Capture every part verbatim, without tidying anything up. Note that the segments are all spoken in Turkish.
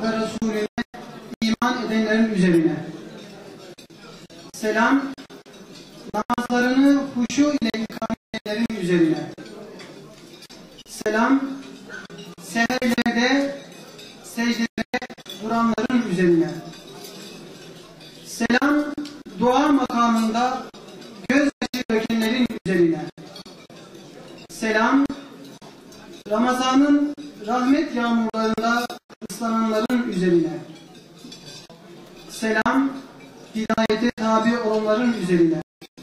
ve Resulüne iman edenlerin üzerine. Selam, namazlarını huşu ile ikame edenlerin üzerine. Selam, seherlerde secdede duranların üzerine. Selam, dua makamında gözyaşı dökenlerin üzerine. Selam, Ramazan'ın rahmet yağmurlarında ıslananların üzerine. Selam, hidayete tabi olanların üzerine.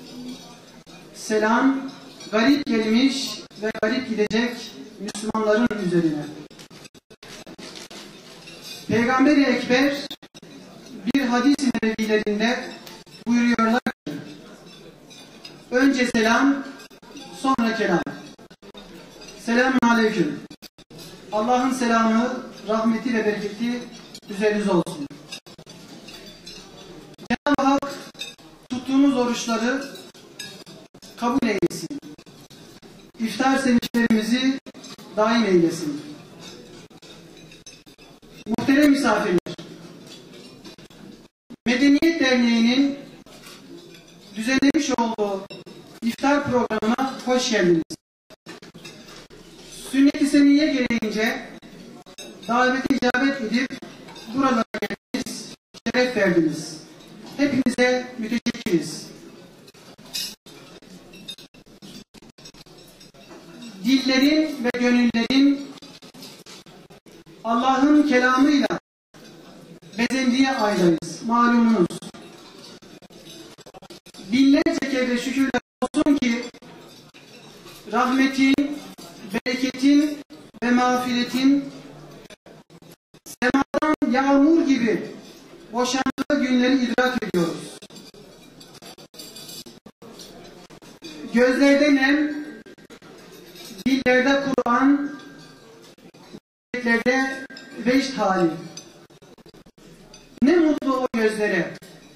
Selam, garip gelmiş ve garip gidecek Müslümanların üzerine. Peygamber-i Ekber bir hadis-i nebevilerinde buyuruyorlar ki, önce selam, sonra kelam. Selamun aleyküm. Allah'ın selamı, rahmeti ve bereketi üzerinize olsun. Cenab-ı Hak tuttuğumuz oruçları kabul eylesin. İftar sevinçlerimizi daim eylesin. Muhterem misafirler, Medeniyet Derneği'nin düzenlemiş olduğu iftar programına hoş geldiniz. Sünnet-i seniyye gereğince davete icabet edip buralara geldiniz, şeref verdiniz. Hepinize müteşekkiriz. Dillerin ve gönüllerin Allah'ın kelamıyla bezendiği aydayız. Malumunuz. Binlerce kere şükürler olsun ki rahmetin, bereketin ve mağfiretin semadan yağmur gibi boşandığı günleri idrak ediyoruz. Gözlerde nem, dillerde Kur'an, yüreklerde vecd hali. Ne mutlu o gözlere,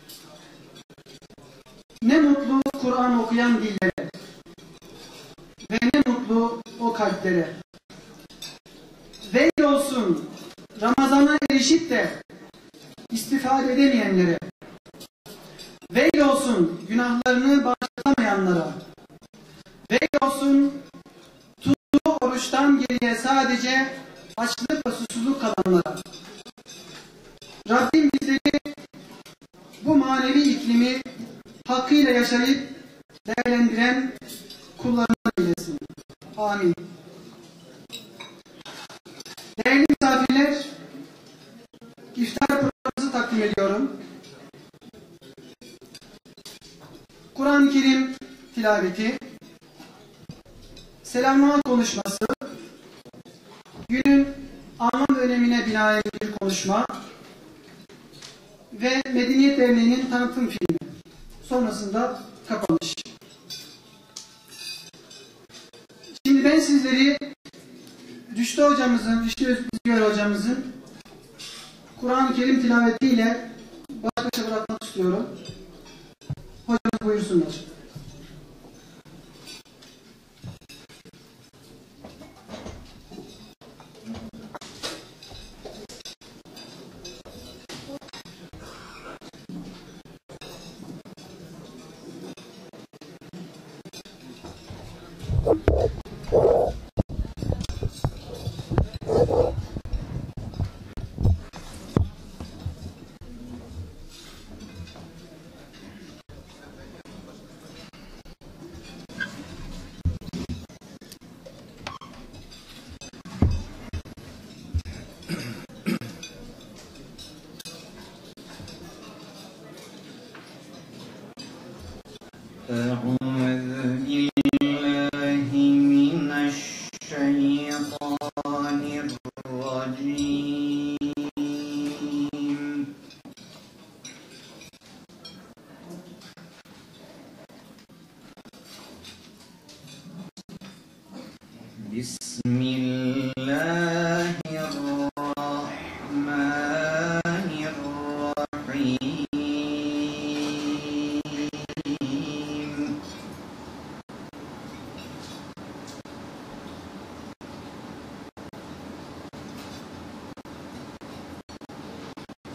ne mutlu Kur'an okuyan dillere ve ne mutlu o kalplere. Veil olsun Ramazan'a erişip de istifade edemeyenlere. Veil olsun günahlarını bağışlamayanlara. Veil olsun tuttuğu oruçtan geriye sadece açlık ve susuzluk kalanlara. Rabbim bizleri bu manevi iklimi hakkıyla yaşayıp değerlendiren kullarına eylesin. Amin. Değerli misafirler, iftar programımızı takdim ediyorum. Kur'an-ı Kerim tilaveti, selamlama konuşması, günün anlam ve önemine binaen bir konuşma ve Medeniyet Derneği'nin tanıtım filmi. Sonrasında kapanış. Şimdi ben sizleri Rüştü hocamızın, Rüştü Özgür hocamızın Kur'an-ı Kerim tilavetiyle baş başa bırakmak istiyorum. Hocamız buyursunlar.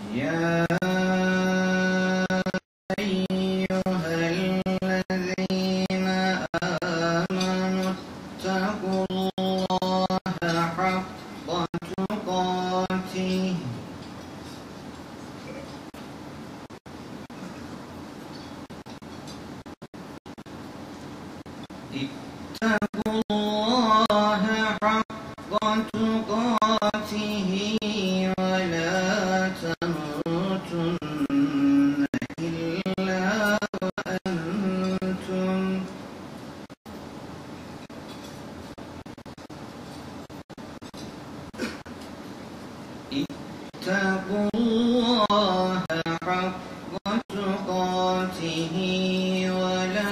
يا أيها الذين آمنوا اتقوا الله حق تقاته اتقوا الله حق تقاته ولا تموتن إلا وأنتم اتقوا الله حق تقاته ولا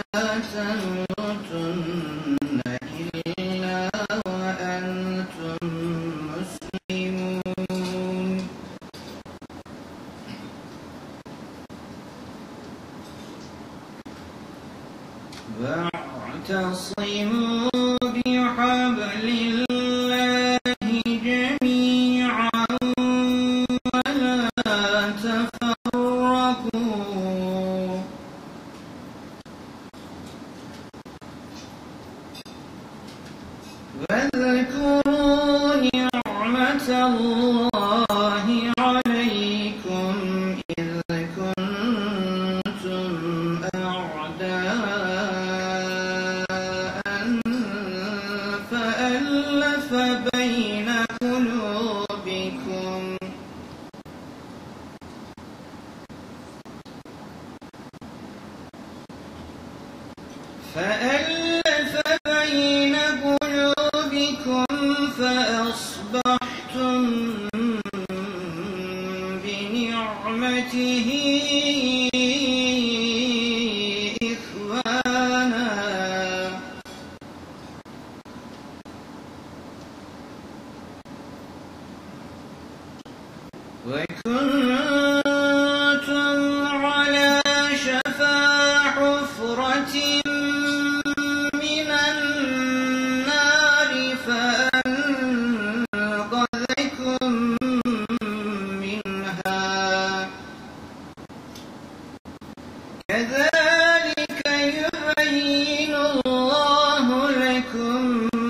تموتن إلا وأنتم مسلمون واعتصموا بحبل الله جميعا ولا تفرقوا واذكروا نعمة الله عليكم إذ كنتم أعداء فألف بين قلوبكم فألف بين قلوبكم فأصبحتم بنعمته إخوانا وكنتم على شفا حفرة من النار فأنقذكم منها كذلك يبين الله لكم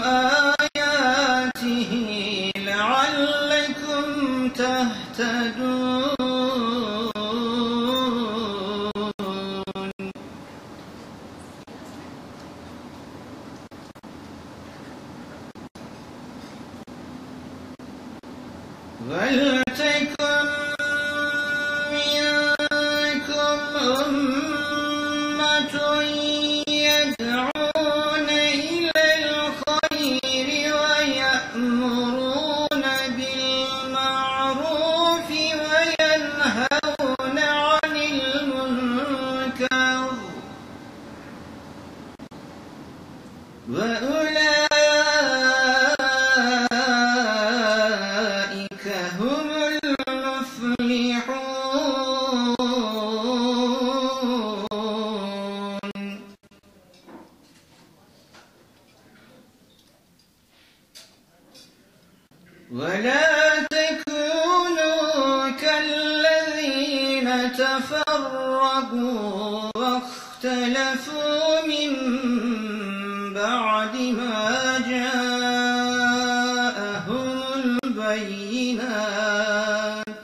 آياته لعلكم تهتدون ولتكن منكم أمة يدعون إلى الخير ويأمرون بالمعروف وينهون عن المنكر وأولئك هم المفلحون ولا تكونوا كالذين تفرقوا واختلفوا من بعد ما جاءهم البينات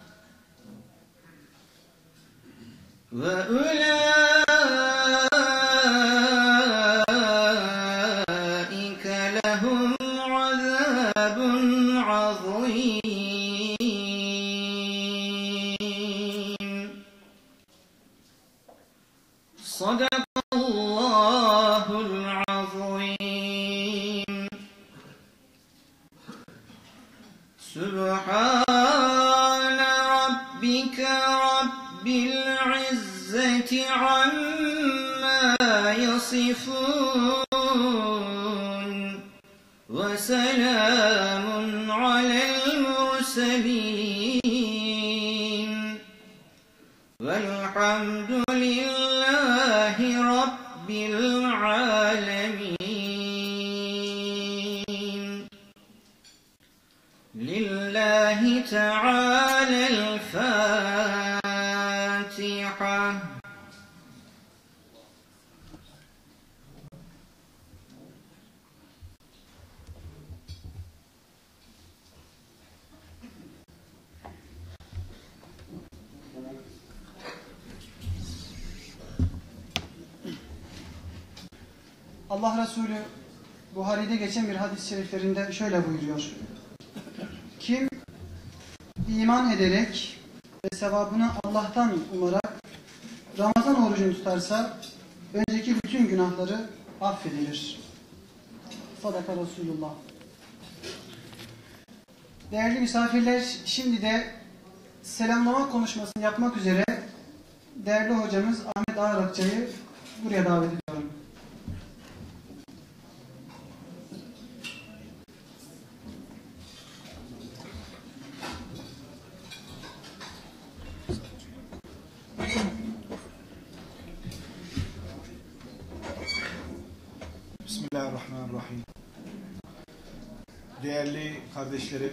وأولئك لهم عذاب عظيم صدق الله العظيم سبحان ربك رب العزة عما يصفون وسلام على المرسلين والحمد لله رب العالمين لله تعالى بعد الفاتحة. Allah Resulü Buhari'de geçen bir hadis-i şeriflerinde şöyle buyuruyor. Kim iman ederek ve sevabını Allah'tan umarak Ramazan orucunu tutarsa önceki bütün günahları affedilir. Sadaka Resulullah. Değerli misafirler, şimdi de selamlama konuşmasını yapmak üzere değerli hocamız Ahmet Ağrakçı'yı buraya davet ediyorum. Bismillahirrahmanirrahim. Değerli kardeşlerim,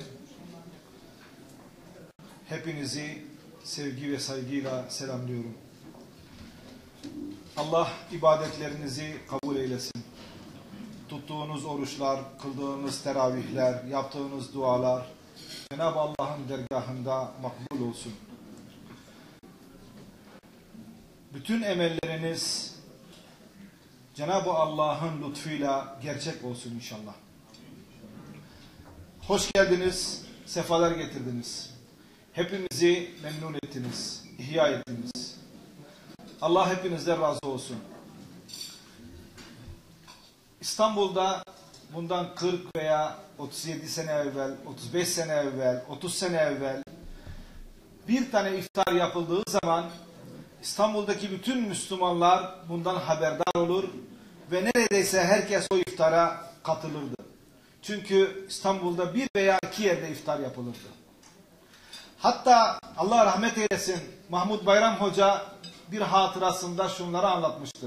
hepinizi sevgi ve saygıyla selamlıyorum. Allah ibadetlerinizi kabul eylesin. Tuttuğunuz oruçlar, kıldığınız teravihler, yaptığınız dualar Cenab-ı Allah'ın dergahında makbul olsun. Bütün emelleriniz Cenab-ı Allah'ın lütfuyla gerçek olsun inşallah. Hoş geldiniz, sefalar getirdiniz. Hepimizi memnun ettiniz, ihya ettiniz. Allah hepinizden razı olsun. İstanbul'da bundan kırk veya otuz yedi sene evvel, otuz beş sene evvel, otuz sene evvel bir tane iftar yapıldığı zaman İstanbul'daki bütün Müslümanlar bundan haberdar olur ve neredeyse herkes o iftara katılırdı. Çünkü İstanbul'da bir veya iki yerde iftar yapılırdı. Hatta Allah rahmet eylesin Mahmud Bayram Hoca bir hatırasında şunları anlatmıştı.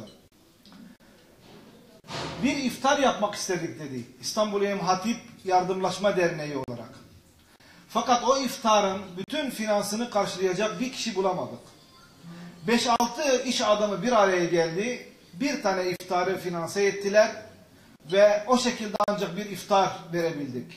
Bir iftar yapmak istedik dedi. İstanbul İmam Hatip Yardımlaşma Derneği olarak. Fakat o iftarın bütün finansını karşılayacak bir kişi bulamadık. beş altı iş adamı bir araya geldi. Bir tane iftarı finanse ettiler. Ve o şekilde ancak bir iftar verebildik.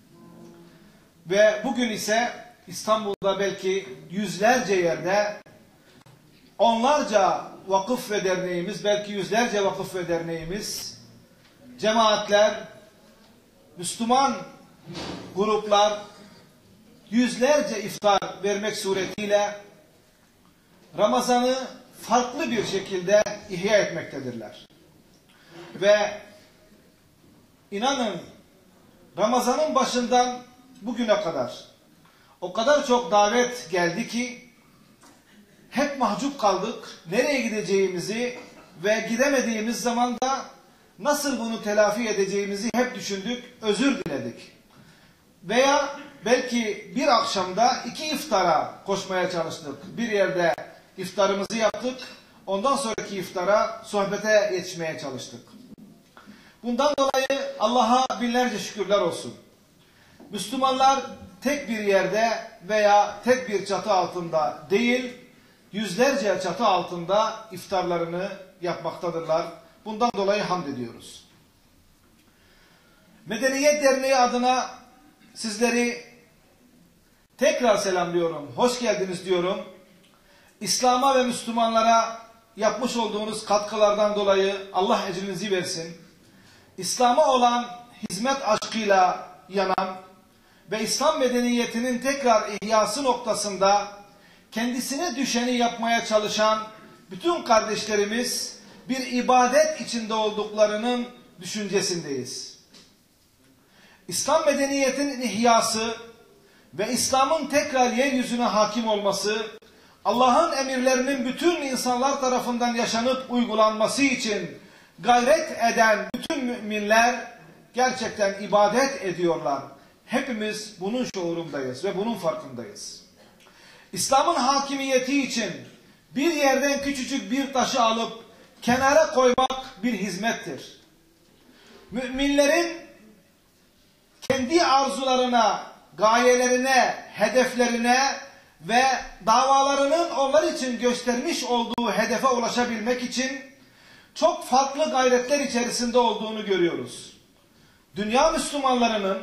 Ve bugün ise İstanbul'da belki yüzlerce yerde onlarca vakıf ve derneğimiz, belki yüzlerce vakıf ve derneğimiz, cemaatler, Müslüman gruplar yüzlerce iftar vermek suretiyle Ramazan'ı farklı bir şekilde ihya etmektedirler. Ve inanın Ramazan'ın başından bugüne kadar o kadar çok davet geldi ki hep mahcup kaldık. Nereye gideceğimizi ve gidemediğimiz zaman da nasıl bunu telafi edeceğimizi hep düşündük, özür diledik. Veya belki bir akşamda iki iftara koşmaya çalıştık. Bir yerde iftarımızı yaptık, ondan sonraki iftara sohbete yetişmeye çalıştık. Bundan dolayı Allah'a binlerce şükürler olsun. Müslümanlar tek bir yerde veya tek bir çatı altında değil, yüzlerce çatı altında iftarlarını yapmaktadırlar. Bundan dolayı hamd ediyoruz. Medeniyet Derneği adına sizleri tekrar selamlıyorum. Hoş geldiniz diyorum. İslam'a ve Müslümanlara yapmış olduğunuz katkılardan dolayı Allah ecrinizi versin. İslam'a olan hizmet aşkıyla yanan ve İslam medeniyetinin tekrar ihyası noktasında kendisine düşeni yapmaya çalışan bütün kardeşlerimiz bir ibadet içinde olduklarının düşüncesindeyiz. İslam medeniyetinin ihyası ve İslam'ın tekrar yeryüzüne hakim olması, Allah'ın emirlerinin bütün insanlar tarafından yaşanıp uygulanması için gayret eden bütün müminler gerçekten ibadet ediyorlar. Hepimiz bunun şuurundayız ve bunun farkındayız. İslam'ın hakimiyeti için bir yerden küçücük bir taşı alıp kenara koymak bir hizmettir. Müminlerin kendi arzularına gayelerine, hedeflerine ve davalarının onlar için göstermiş olduğu hedefe ulaşabilmek için çok farklı gayretler içerisinde olduğunu görüyoruz. Dünya Müslümanlarının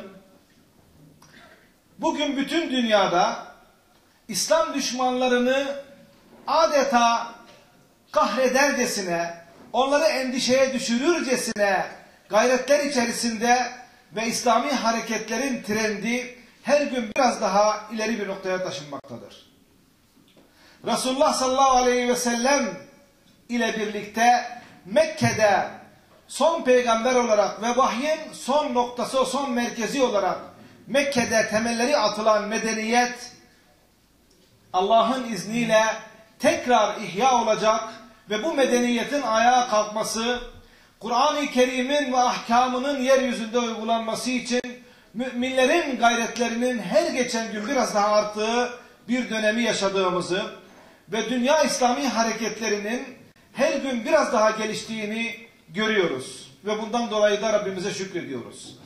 bugün bütün dünyada İslam düşmanlarını adeta kahredercesine, onları endişeye düşürürcesine gayretler içerisinde ve İslami hareketlerin trendi her gün biraz daha ileri bir noktaya taşınmaktadır. Resulullah sallallahu aleyhi ve sellem ile birlikte Mekke'de son peygamber olarak ve vahyin son noktası, son merkezi olarak Mekke'de temelleri atılan medeniyet Allah'ın izniyle tekrar ihya olacak ve bu medeniyetin ayağa kalkması, Kur'an-ı Kerim'in ve ahkamının yeryüzünde uygulanması için müminlerin gayretlerinin her geçen gün biraz daha arttığı bir dönemi yaşadığımızı ve dünya İslami hareketlerinin her gün biraz daha geliştiğini görüyoruz. Ve bundan dolayı da Rabbimize şükrediyoruz.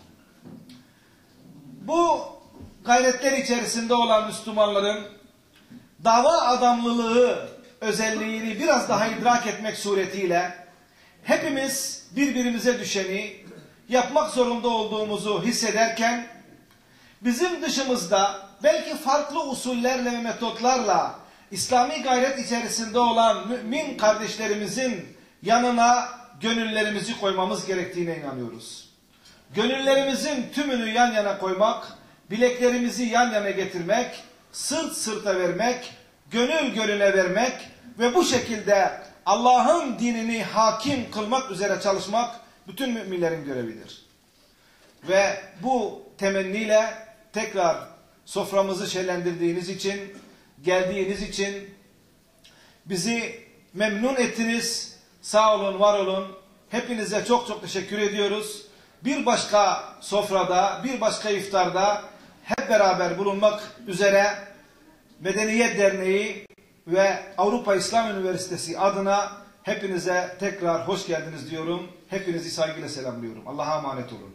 Bu gayretler içerisinde olan Müslümanların dava adamlılığı özelliğini biraz daha idrak etmek suretiyle hepimiz birbirimize düşeni yapmak zorunda olduğumuzu hissederken bizim dışımızda belki farklı usullerle ve metotlarla İslami gayret içerisinde olan mümin kardeşlerimizin yanına gönüllerimizi koymamız gerektiğine inanıyoruz. Gönüllerimizin tümünü yan yana koymak, bileklerimizi yan yana getirmek, sırt sırta vermek, gönül gönüle vermek ve bu şekilde Allah'ın dinini hakim kılmak üzere çalışmak bütün müminlerin görevidir. Ve bu temenniyle tekrar soframızı şenlendirdiğiniz için, geldiğiniz için bizi memnun ettiniz. Sağ olun, var olun. Hepinize çok çok teşekkür ediyoruz. Bir başka sofrada, bir başka iftarda hep beraber bulunmak üzere Medeniyet Derneği ve Avrupa İslam Üniversitesi adına hepinize tekrar hoş geldiniz diyorum. Hepinizi saygıyla selamlıyorum. Allah'a emanet olun.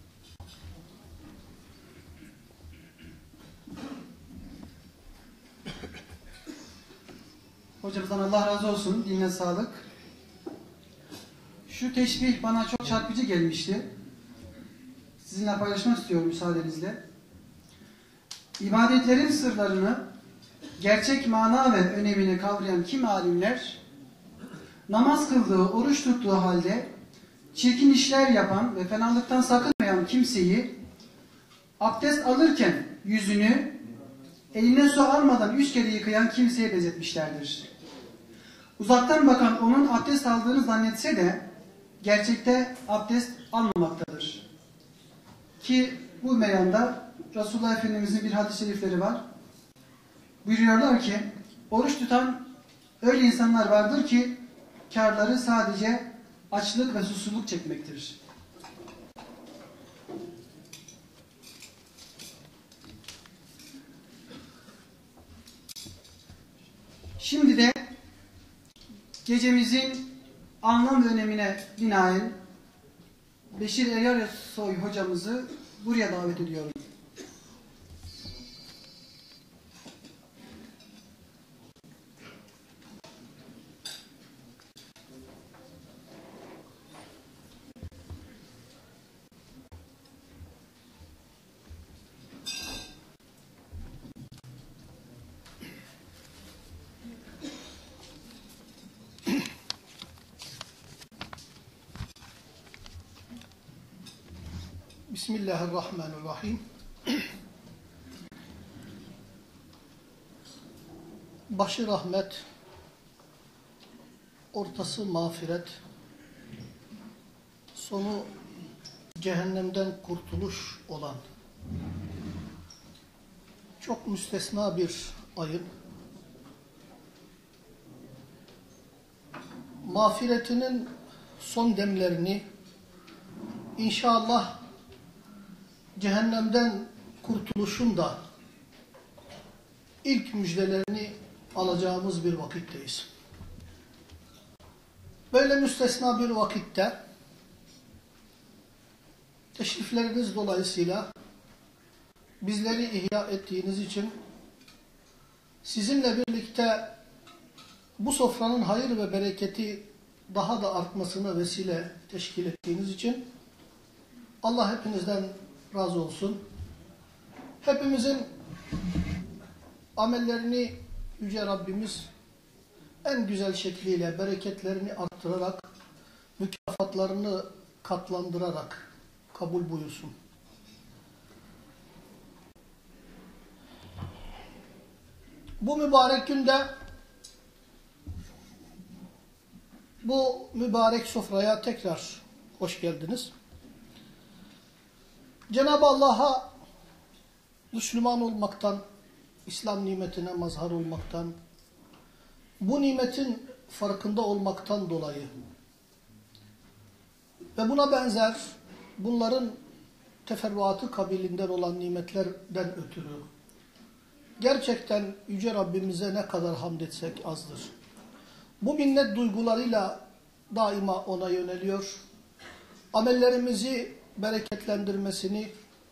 Hocamızdan Allah razı olsun. Diline sağlık. Şu teşbih bana çok çarpıcı gelmişti. Sizinle paylaşmak istiyorum müsaadenizle. İbadetlerin sırlarını, gerçek mana ve önemini kavrayan kim alimler, namaz kıldığı, oruç tuttuğu halde çirkin işler yapan ve fenalıktan sakınmayan kimseyi abdest alırken yüzünü eline su almadan üç kere yıkayan kimseye benzetmişlerdir. Uzaktan bakan onun abdest aldığını zannetse de gerçekte abdest almamaktadır. Ki bu meyanda Resulullah Efendimizin bir hadis-i şerifleri var. Buyuruyorlar ki oruç tutan öyle insanlar vardır ki kârları sadece açlık ve susuzluk çekmektir. Şimdi de gecemizin anlam ve önemine binaen Beşir Eryasoy hocamızı buraya davet ediyorum. Bismillahirrahmanirrahim. Başı rahmet, ortası mağfiret, sonu cehennemden kurtuluş olan çok müstesna bir ayın mağfiretinin son demlerini inşallah cehennemden kurtuluşun da ilk müjdelerini alacağımız bir vakitteyiz. Böyle müstesna bir vakitte teşrifleriniz dolayısıyla bizleri ihya ettiğiniz için, sizinle birlikte bu sofranın hayır ve bereketi daha da artmasına vesile teşkil ettiğiniz için Allah hepinizden razı olsun. Hepimizin amellerini Yüce Rabbimiz en güzel şekliyle bereketlerini arttırarak, mükafatlarını katlandırarak kabul buyursun. Bu mübarek günde bu mübarek sofraya tekrar hoş geldiniz. Cenab-ı Allah'a Müslüman olmaktan, İslam nimetine mazhar olmaktan, bu nimetin farkında olmaktan dolayı ve buna benzer bunların teferruatı kabilinden olan nimetlerden ötürü gerçekten Yüce Rabbimize ne kadar hamd etsek azdır. Bu minnet duygularıyla daima ona yöneliyor. Amellerimizi bereketlendirmesini,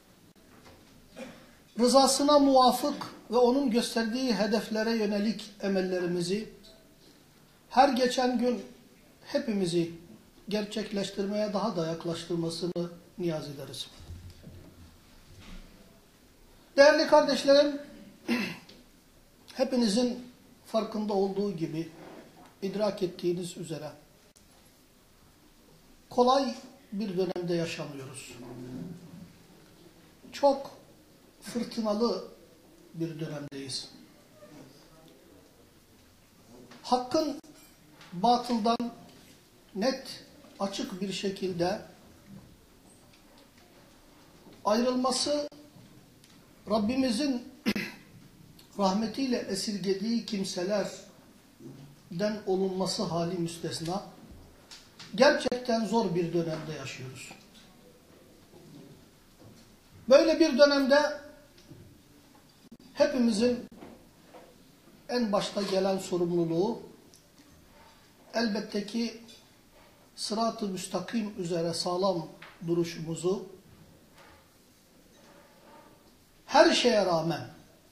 rızasına muvafık ve onun gösterdiği hedeflere yönelik emellerimizi her geçen gün hepimizi gerçekleştirmeye daha da yaklaştırmasını niyaz ederiz. Değerli kardeşlerim, hepinizin farkında olduğu gibi, idrak ettiğiniz üzere kolay bir dönemde yaşamıyoruz. Çok fırtınalı bir dönemdeyiz. Hakkın batıldan net, açık bir şekilde ayrılması, Rabbimizin rahmetiyle esirgediği kimselerden olunması hali müstesna, gerçekten zor bir dönemde yaşıyoruz. Böyle bir dönemde hepimizin en başta gelen sorumluluğu elbette ki sırat-ı müstakim üzere sağlam duruşumuzu her şeye rağmen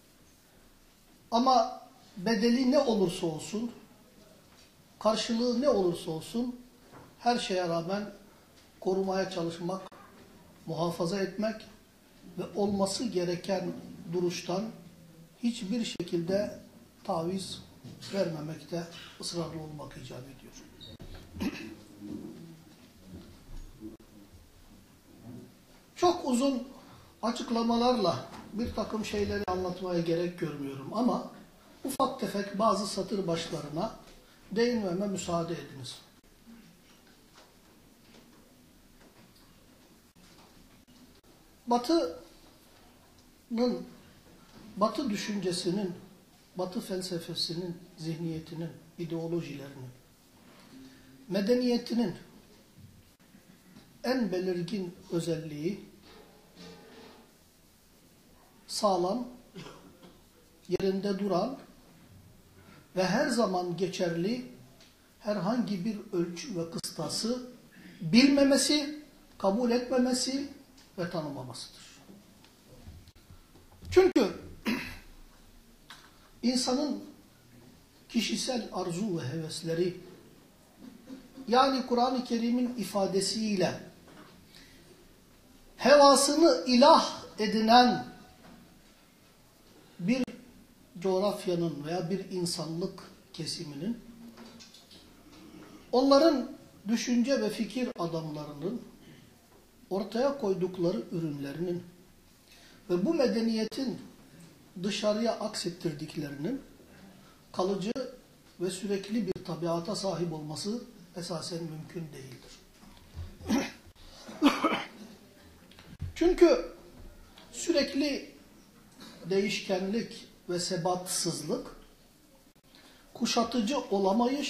ama bedeli ne olursa olsun, karşılığı ne olursa olsun her şeye rağmen korumaya çalışmak, muhafaza etmek ve olması gereken duruştan hiçbir şekilde taviz vermemekte ısrarlı olmak icap ediyor. Çok uzun açıklamalarla bir takım şeyleri anlatmaya gerek görmüyorum ama ufak tefek bazı satır başlarına değinmeme müsaade ediniz. Batı'nın, Batı düşüncesinin, Batı felsefesinin, zihniyetinin, ideolojilerinin, medeniyetinin en belirgin özelliği sağlam, yerinde duran ve her zaman geçerli herhangi bir ölçü ve kıstası bilmemesi, kabul etmemesi ve tanımamasıdır. Çünkü insanın kişisel arzu ve hevesleri, yani Kur'an-ı Kerim'in ifadesiyle hevasını ilah edinen bir coğrafyanın veya bir insanlık kesiminin, onların düşünce ve fikir adamlarının ortaya koydukları ürünlerinin ve bu medeniyetin dışarıya aksettirdiklerinin kalıcı ve sürekli bir tabiata sahip olması esasen mümkün değildir. Çünkü sürekli değişkenlik ve sebatsızlık, kuşatıcı olamayış,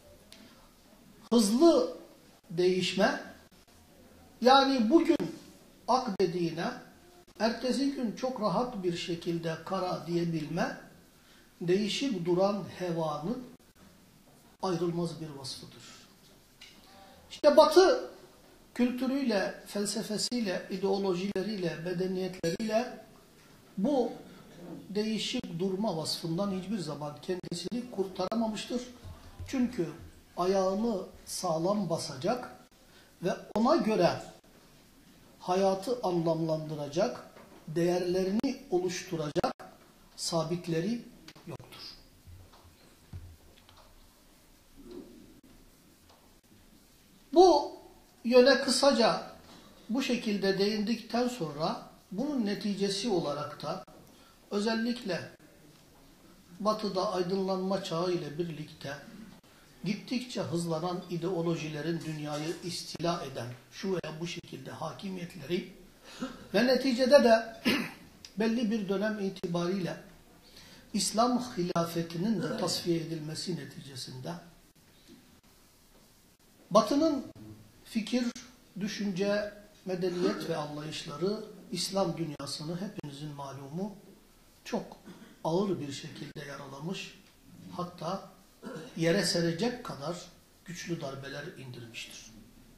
hızlı değişme, yani bugün ak dediğine ertesi gün çok rahat bir şekilde kara diyebilme, değişip duran hevanın ayrılmaz bir vasfıdır. İşte Batı kültürüyle, felsefesiyle, ideolojileriyle, medeniyetleriyle bu değişik durma vasfından hiçbir zaman kendisini kurtaramamıştır. Çünkü ayağını sağlam basacak ve ona göre hayatı anlamlandıracak, değerlerini oluşturacak sabitleri yoktur. Bu yöne kısaca bu şekilde değindikten sonra bunun neticesi olarak da özellikle Batı'da aydınlanma çağı ile birlikte gittikçe hızlanan ideolojilerin dünyayı istila eden şu veya bu şekilde hakimiyetleri ve neticede de belli bir dönem itibariyle İslam hilafetinin de tasfiye edilmesi neticesinde Batı'nın fikir, düşünce, medeniyet ve anlayışları İslam dünyasını hepinizin malumu çok ağır bir şekilde yaralamış, hatta yere serecek kadar güçlü darbeler indirmiştir.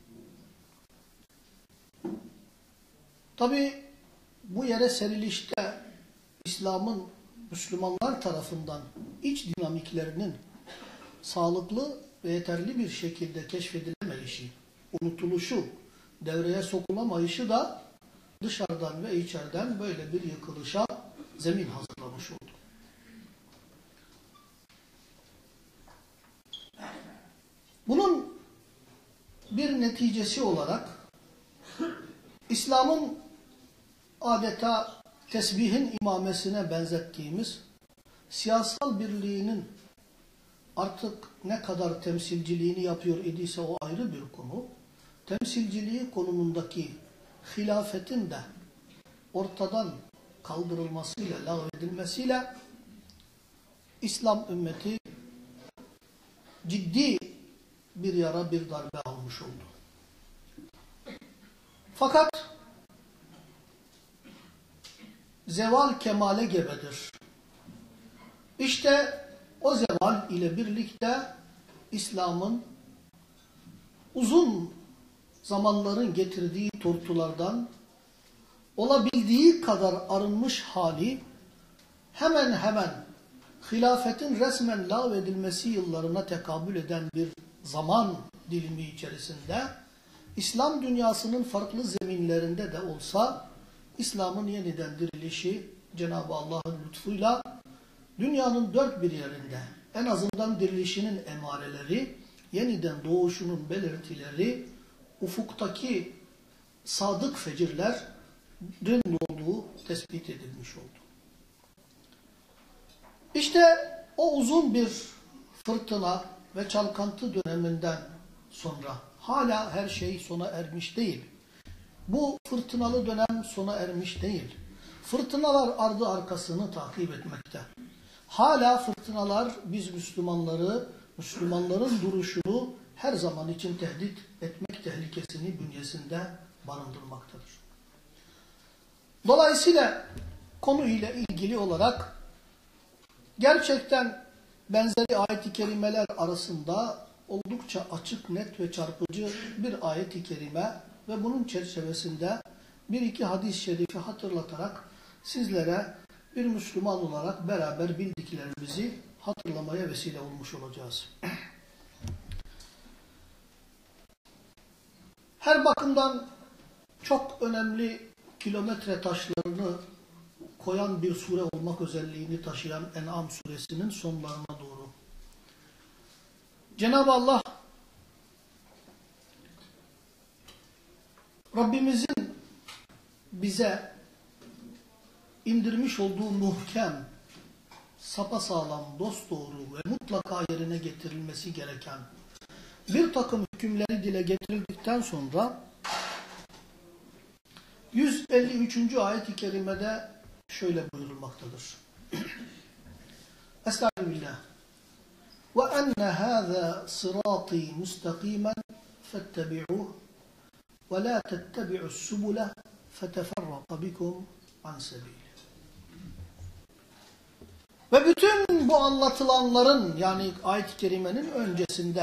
Tabi bu yere serilişte İslam'ın Müslümanlar tarafından iç dinamiklerinin sağlıklı ve yeterli bir şekilde keşfedilemeyişi, unutuluşu, devreye sokulamayışı da dışarıdan ve içeriden böyle bir yıkılışa zemin hazırlamış oldu. Bunun bir neticesi olarak İslam'ın adeta tesbihin imamesine benzettiğimiz siyasal birliğinin artık ne kadar temsilciliğini yapıyor idiyse o ayrı bir konu. Temsilciliği konumundaki hilafetin de ortadan kaldırılmasıyla, lağvedilmesiyle İslam ümmeti ciddi bir yara, bir darbe almış oldu. Fakat zeval kemale gebedir. İşte o zeval ile birlikte İslam'ın uzun zamanların getirdiği tortulardan olabildiği kadar arınmış hali hemen hemen hilafetin resmen lağvedilmesi yıllarına tekabül eden bir zaman dilimi içerisinde İslam dünyasının farklı zeminlerinde de olsa İslam'ın yeniden dirilişi Cenab-ı Allah'ın lütfuyla dünyanın dört bir yerinde en azından dirilişinin emareleri, yeniden doğuşunun belirtileri, ufuktaki sadık fecirlerin olduğu tespit edilmiş oldu. İşte o uzun bir fırtına ve çalkantı döneminden sonra hala her şey sona ermiş değil. Bu fırtınalı dönem sona ermiş değil. Fırtınalar ardı arkasını takip etmekte. Hala fırtınalar biz Müslümanları, Müslümanların duruşunu her zaman için tehdit etmek tehlikesini bünyesinde barındırmaktadır. Dolayısıyla konuyla ilgili olarak gerçekten benzeri ayet-i kerimeler arasında oldukça açık, net ve çarpıcı bir ayet-i kerime ve bunun çerçevesinde bir iki hadis-i şerifi hatırlatarak sizlere bir Müslüman olarak beraber bildiklerimizi hatırlamaya vesile olmuş olacağız. Her bakımdan çok önemli kilometre taşlarını koyan bir sure olmak özelliğini taşıyan En'am suresinin sonlarına doğru. Cenab-ı Allah Rabbimizin bize indirmiş olduğu muhkem, sapasağlam, dosdoğru ve mutlaka yerine getirilmesi gereken bir takım hükümleri dile getirildikten sonra yüz elli üçüncü ayet-i kerimede şöyle buyurulmaktadır. Estağfirullah. وَاَنَّ هَذَا صِرَاطِي مُسْتَقِيمًا فَاتَّبِعُوهُ وَلَا تَتَّبِعُوا السُّبُلَ فَتَفَرَّقَ بِكُمْ عَنْ سَبِيلِهِ. Ve bütün bu anlatılanların, yani ayet-i kerimenin öncesinde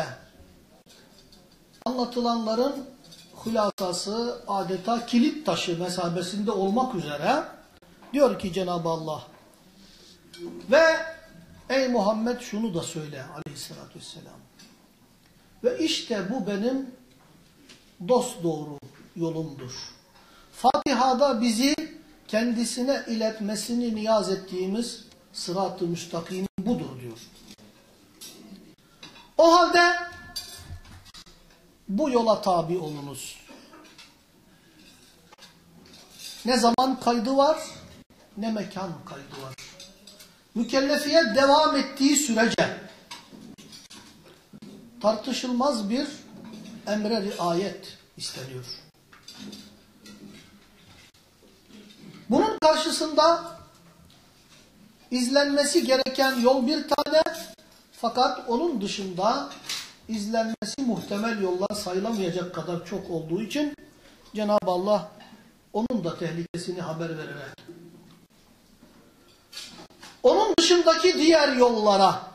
anlatılanların hülasası adeta kilit taşı mesabesinde olmak üzere Diyor ki Cenab-ı Allah, ve ey Muhammed şunu da söyle aleyhissalatü vesselam. Ve işte bu benim dosdoğru yolumdur. Fatiha'da bizi kendisine iletmesini niyaz ettiğimiz sırat-ı müstakim budur diyor. O halde bu yola tabi olunuz. Ne zaman kaydı var, ne mekan kaydı var. Mükellefiyet devam ettiği sürece tartışılmaz bir emre riayet isteniyor. Bunun karşısında izlenmesi gereken yol bir tane, fakat onun dışında izlenmesi muhtemel yollar sayılamayacak kadar çok olduğu için Cenab-ı Allah onun da tehlikesini haber vererek onun dışındaki diğer yollara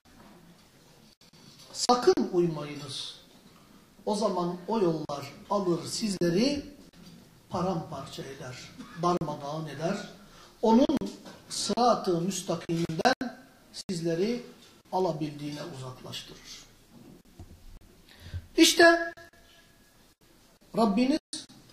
sakın uymayınız. O zaman o yollar alır sizleri paramparça eder, darmadağın eder. Onun sırat-ı müstakiminden sizleri alabildiğine uzaklaştırır. İşte Rabbiniz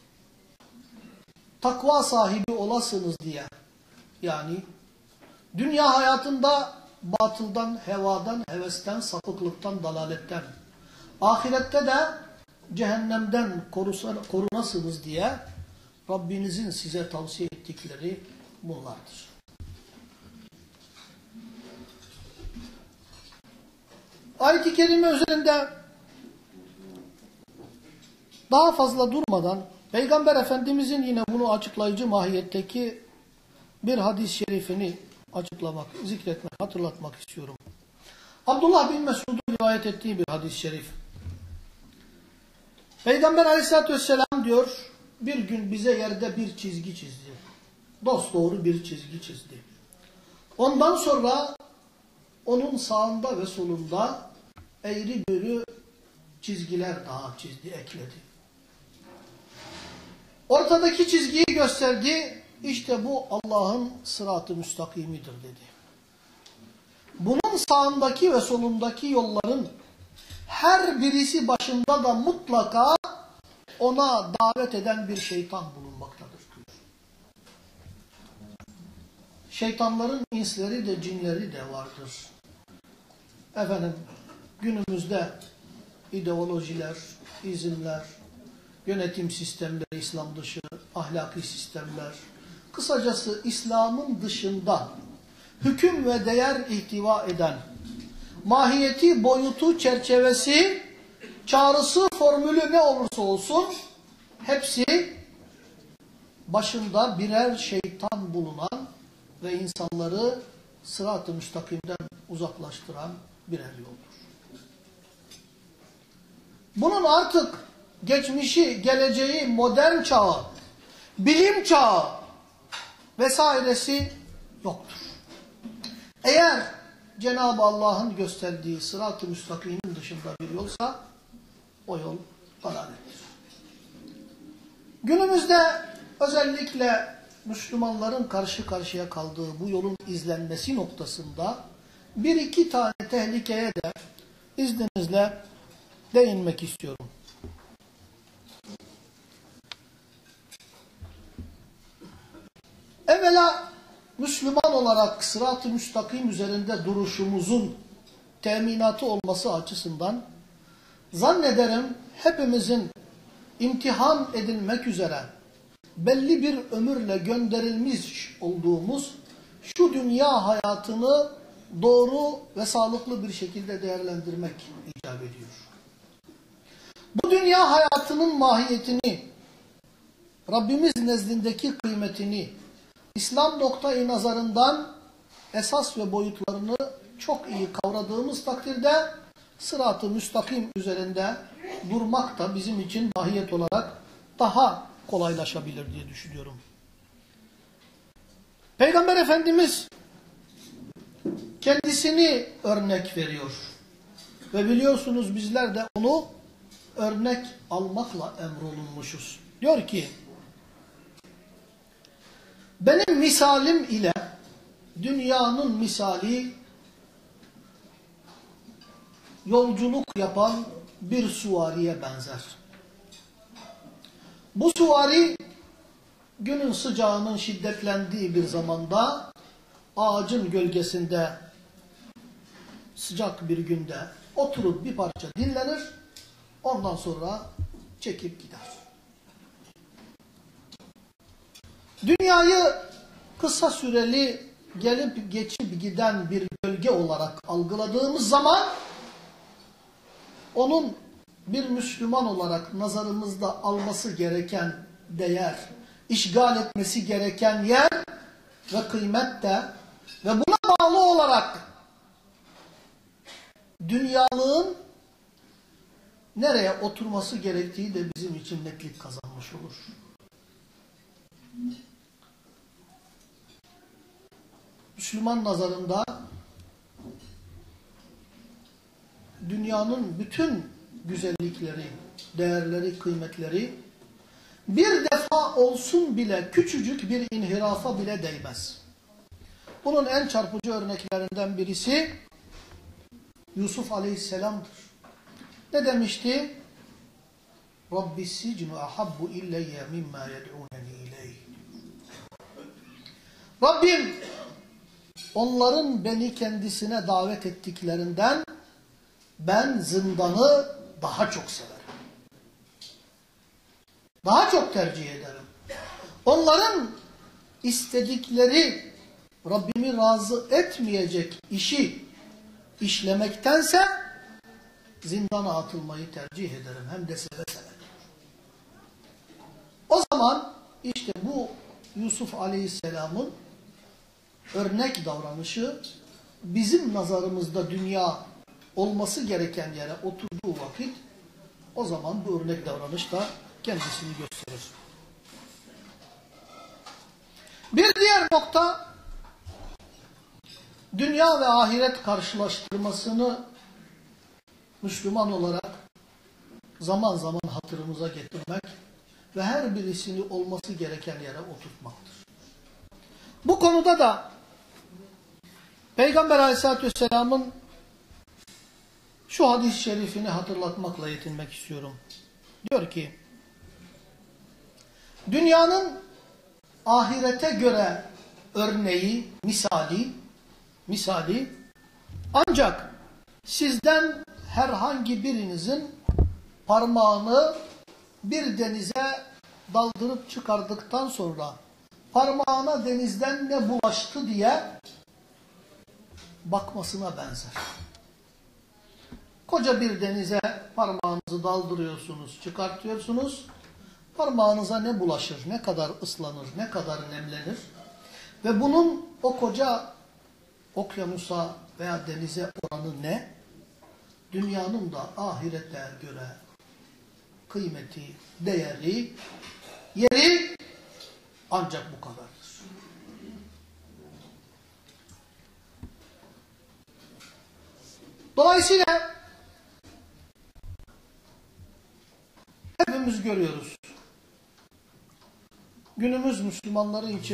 takva sahibi olasınız diye, yani dünya hayatında batıldan, hevadan, hevesten, sapıklıktan, dalaletten, ahirette de cehennemden korunasınız diye Rabbinizin size tavsiye ettikleri bunlardır. Ayet-i Kerime üzerinde daha fazla durmadan Peygamber Efendimizin yine bunu açıklayıcı mahiyetteki bir hadis-i şerifini açıklamak, zikretmek, hatırlatmak istiyorum. Abdullah bin Mesud'un rivayet ettiği bir hadis-i şerif. Peygamber Aleyhisselatü Vesselam diyor, bir gün bize yerde bir çizgi çizdi. Dosdoğru bir çizgi çizdi. Ondan sonra onun sağında ve solunda eğri büğrü çizgiler daha çizdi, ekledi. Ortadaki çizgiyi gösterdi, işte bu Allah'ın sırat-ı müstakimidir dedi. Bunun sağındaki ve solundaki yolların her birisi başında da mutlaka ona davet eden bir şeytan bulunmaktadır diyor. Şeytanların insleri de cinleri de vardır. Efendim, günümüzde ideolojiler, izimler, yönetim sistemleri, İslam dışı, ahlaki sistemler, kısacası İslam'ın dışında hüküm ve değer ihtiva eden, mahiyeti, boyutu, çerçevesi, çağrısı, formülü ne olursa olsun, hepsi başında birer şeytan bulunan ve insanları sırat-ı müstakimden uzaklaştıran birer yoldur. Bunun artık geçmişi, geleceği, modern çağı, bilim çağı vesairesi yoktur. Eğer Cenab-ı Allah'ın gösterdiği sırat-ı müstakimin dışında bir yolsa o yol dalalettir. Günümüzde özellikle Müslümanların karşı karşıya kaldığı bu yolun izlenmesi noktasında bir iki tane tehlikeye de izninizle değinmek istiyorum. Evvela Müslüman olarak sırat-ı müstakim üzerinde duruşumuzun teminatı olması açısından zannederim hepimizin imtihan edilmek üzere belli bir ömürle gönderilmiş olduğumuz şu dünya hayatını doğru ve sağlıklı bir şekilde değerlendirmek icap ediyor. Bu dünya hayatının mahiyetini, Rabbimiz nezdindeki kıymetini, İslam noktayı nazarından esas ve boyutlarını çok iyi kavradığımız takdirde sırat-ı müstakim üzerinde durmak da bizim için mahiyet olarak daha kolaylaşabilir diye düşünüyorum. Peygamber Efendimiz kendisini örnek veriyor. Ve biliyorsunuz bizler de onu örnek almakla emrolunmuşuz. Diyor ki, Benim misalim ile dünyanın misali yolculuk yapan bir süvariye benzer. Bu süvari günün sıcağının şiddetlendiği bir zamanda ağacın gölgesinde sıcak bir günde oturup bir parça dinlenir, ondan sonra çekip gider. Dünyayı kısa süreli gelip geçip giden bir gölge olarak algıladığımız zaman onun bir Müslüman olarak nazarımızda alması gereken değer, işgal etmesi gereken yer ve kıymet de ve buna bağlı olarak dünyalığın nereye oturması gerektiği de bizim için netlik kazanmış olur. Müslüman nazarında dünyanın bütün güzellikleri, değerleri, kıymetleri bir defa olsun bile küçücük bir inhirafa bile değmez. Bunun en çarpıcı örneklerinden birisi Yusuf Aleyhisselam'dır. Ne demişti? Rabbi sicnu ahabbu illeyye mimma yed'uneni ileyh. Rabbim onların beni kendisine davet ettiklerinden ben zindanı daha çok severim. Daha çok tercih ederim. Onların istedikleri Rabbimi razı etmeyecek işi işlemektense zindana atılmayı tercih ederim. Hem de seve seve. O zaman işte bu Yusuf Aleyhisselam'ın örnek davranışı bizim nazarımızda dünya olması gereken yere oturduğu vakit o zaman bu örnek davranış da kendisini gösterir. Bir diğer nokta dünya ve ahiret karşılaştırmasını Müslüman olarak zaman zaman hatırımıza getirmek ve her birisini olması gereken yere oturtmaktır. Bu konuda da Peygamber Aleyhisselatü Vesselam'ın şu hadis-i şerifini hatırlatmakla yetinmek istiyorum. Diyor ki, dünyanın ahirete göre örneği, misali, misali ancak sizden herhangi birinizin parmağını bir denize daldırıp çıkardıktan sonra parmağına denizden ne bulaştı diye bakmasına benzer. Koca bir denize parmağınızı daldırıyorsunuz, çıkartıyorsunuz. Parmağınıza ne bulaşır, ne kadar ıslanır, ne kadar nemlenir. Ve bunun o koca okyanusa veya denize oranı ne? Dünyanın da ahirete göre kıymeti, değeri, yeri ancak bu kadardır. Dolayısıyla hepimiz görüyoruz. Günümüz Müslümanları için,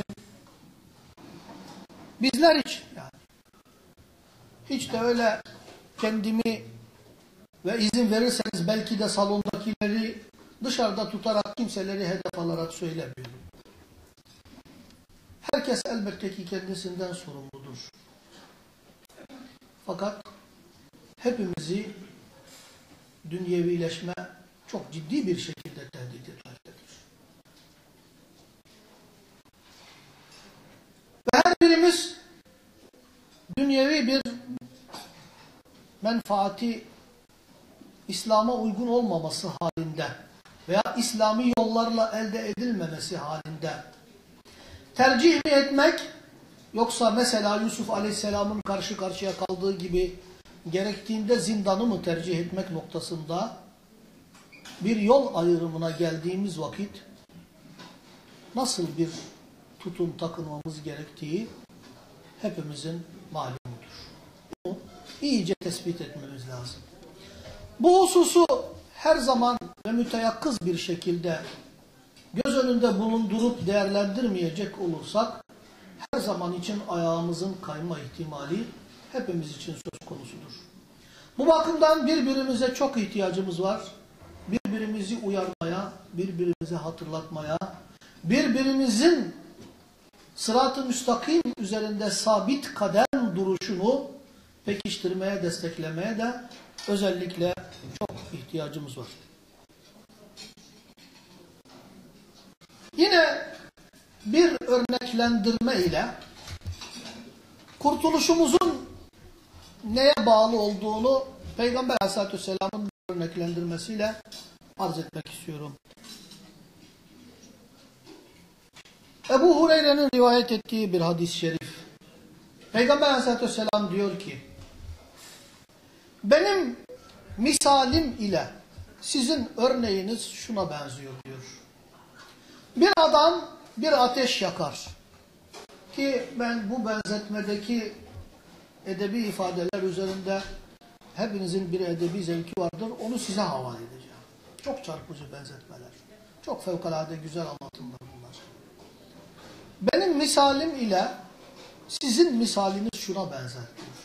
bizler için yani, hiç de öyle kendimi ve izin verirseniz belki de salondakileri dışarıda tutarak kimseleri hedef alarak söylemiyorum. Herkes elbette ki kendisinden sorumludur. Fakat hepimizi dünyevileşme çok ciddi bir şekilde tehdit etmektedir. Ve her birimiz dünyevi bir menfaati İslam'a uygun olmaması halinde veya İslami yollarla elde edilmemesi halinde tercih mi etmek, yoksa mesela Yusuf Aleyhisselam'ın karşı karşıya kaldığı gibi gerektiğinde zindanı mı tercih etmek noktasında bir yol ayrımına geldiğimiz vakit nasıl bir tutum takınmamız gerektiği hepimizin malumudur. Bunu iyice tespit etmemiz lazım. Bu hususu her zaman ve müteyakkız bir şekilde göz önüne önünde bulundurup değerlendirmeyecek olursak her zaman için ayağımızın kayma ihtimali hepimiz için söz konusudur. Bu bakımdan birbirimize çok ihtiyacımız var. Birbirimizi uyarmaya, birbirimize hatırlatmaya, birbirimizin sırat-ı müstakim üzerinde sabit kadem duruşunu pekiştirmeye, desteklemeye de özellikle çok ihtiyacımız var. Yine bir örneklendirme ile kurtuluşumuzun neye bağlı olduğunu Peygamber Aleyhisselatü Vesselam'ın örneklendirmesiyle arz etmek istiyorum. Ebu Hureyre'nin rivayet ettiği bir hadis-i şerif. Peygamber Aleyhisselatü Vesselam diyor ki, benim misalim ile sizin örneğiniz şuna benziyor diyor. Bir adam bir ateş yakar. Ki ben bu benzetmedeki edebi ifadeler üzerinde hepinizin bir edebi zevki vardır. Onu size havale edeceğim. Çok çarpıcı benzetmeler. Çok fevkalade güzel anlatımlar bunlar. Benim misalim ile sizin misaliniz şuna benzer diyor.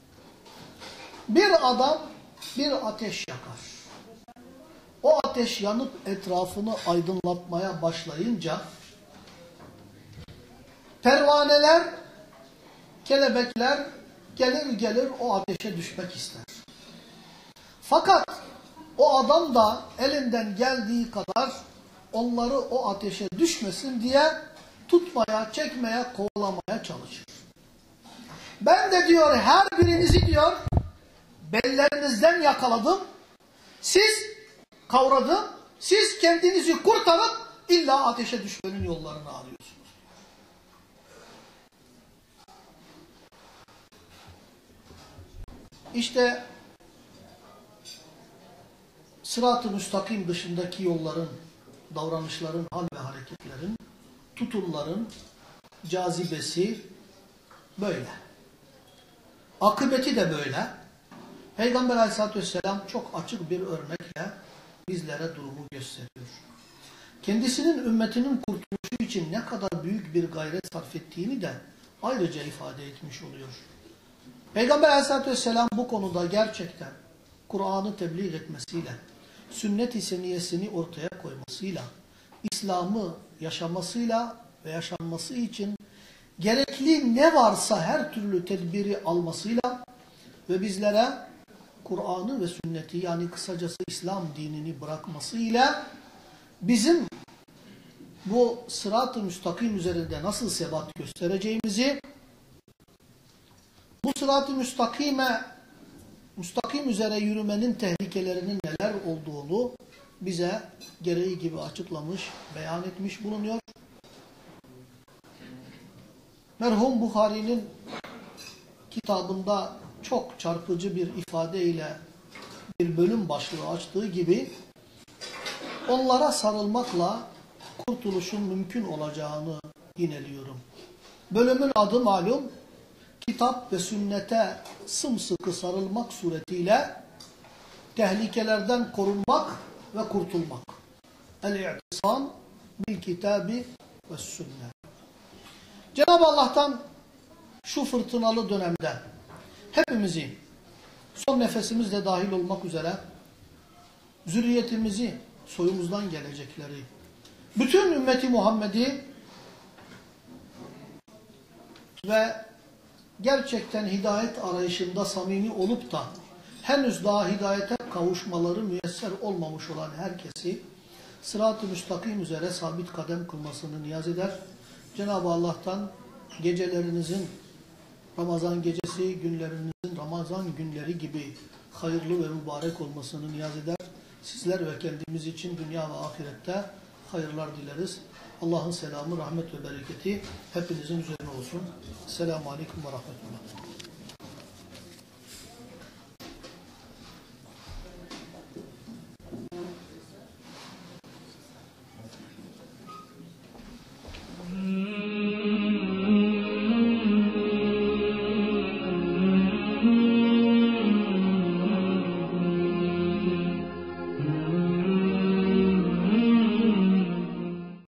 Bir adam bir ateş yakar. O ateş yanıp etrafını aydınlatmaya başlayınca pervaneler, kelebekler gelir gelir o ateşe düşmek ister. Fakat o adam da elinden geldiği kadar onları o ateşe düşmesin diye tutmaya, çekmeye, kovalamaya çalışır. Ben de diyor her birinizi diyor bellerinizden yakaladım. Siz kavradım. Siz kendinizi kurtarıp illa ateşe düşmenin yollarını arıyorsunuz. İşte sırat-ı müstakim dışındaki yolların, davranışların, hal ve hareketlerin, tutumların cazibesi böyle. Akıbeti de böyle. Peygamber Aleyhisselatü Vesselam çok açık bir örnekle bizlere durumu gösteriyor. Kendisinin ümmetinin kurtuluşu için ne kadar büyük bir gayret sarf ettiğini de ayrıca ifade etmiş oluyor. Peygamber Aleyhisselatü Vesselam bu konuda gerçekten Kur'an'ı tebliğ etmesiyle, sünnet-i seniyesini ortaya koymasıyla, İslam'ı yaşamasıyla ve yaşanması için gerekli ne varsa her türlü tedbiri almasıyla ve bizlere Kur'an'ı ve sünneti yani kısacası İslam dinini bırakmasıyla bizim bu sırat-ı müstakim üzerinde nasıl sebat göstereceğimizi, bu sırat-ı müstakime, müstakim üzere yürümenin tehlikelerinin neler olduğunu bize gereği gibi açıklamış, beyan etmiş bulunuyor. Merhum Buhari'nin kitabında çok çarpıcı bir ifadeyle bir bölüm başlığı açtığı gibi onlara sarılmakla kurtuluşun mümkün olacağını yineliyorum. Bölümün adı malum, kitap ve sünnete sımsıkı sarılmak suretiyle tehlikelerden korunmak ve kurtulmak. El-i'tisam bil kitabi ve sünnet. Cenab-ı Allah'tan şu fırtınalı dönemde hepimizi son nefesimizle dahil olmak üzere zürriyetimizi, soyumuzdan gelecekleri, bütün ümmeti Muhammed'i ve gerçekten hidayet arayışında samimi olup da henüz daha hidayete kavuşmaları müyesser olmamış olan herkesi sırat-ı müstakim üzere sabit kadem kılmasını niyaz eder. Cenab-ı Allah'tan gecelerinizin Ramazan gecesi, günlerinizin Ramazan günleri gibi hayırlı ve mübarek olmasını niyaz eder. Sizler ve kendimiz için dünya ve ahirette hayırlar dileriz. Allah'ın selamı, rahmet ve bereketi hepinizin üzerine olsun. Selamun Aleyküm ve Rahmetullah.